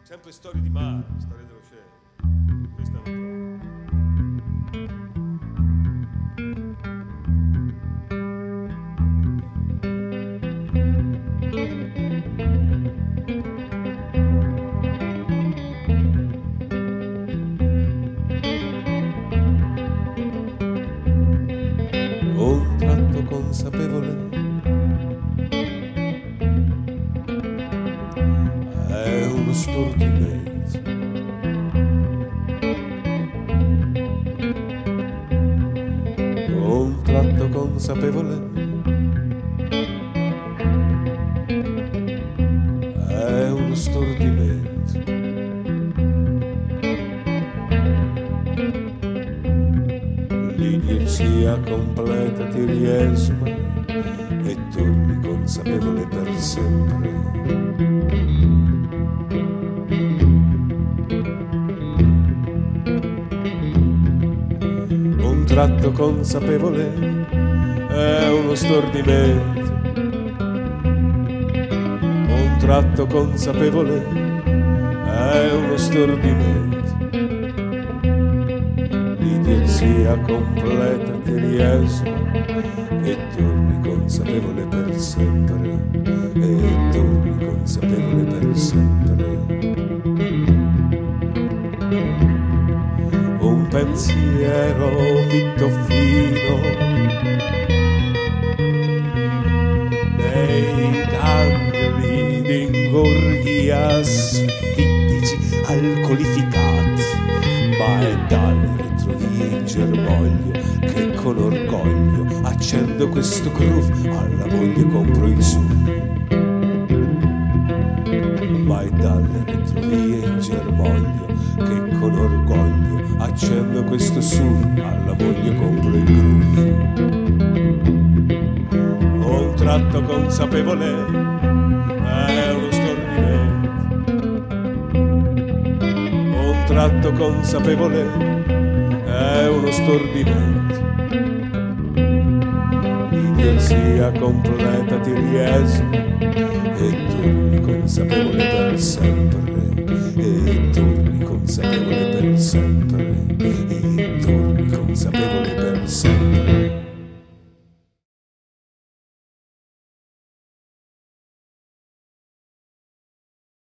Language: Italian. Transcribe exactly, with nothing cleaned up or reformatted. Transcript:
Sempre storie di mare, storie dell'oceano. Questa non Un tratto consapevole è uno stordimento. Un tratto consapevole è uno stordimento. L'idiozia completa ti riesuma e torni consapevole per sempre. Un tratto consapevole è uno stordimento. Un tratto consapevole è uno stordimento. L'idiozia completa ti riesuma e torni consapevole per sempre. E torni consapevole per sempre. Un pensiero fitto fino nei gangli d'ingorghia sfittici alcolificati, ma è dalle retrovie in germoglio che con orgoglio accendo questo groove, alla moglie compro il su. Ma è dalle retrovie in germoglio che con orgoglio accendo questo su, alla moglie compro il groove. Un tratto consapevole è uno stordimento. Un tratto consapevole è uno stordimento. L'idiozia completa ti riesuma e torni consapevole per sempre.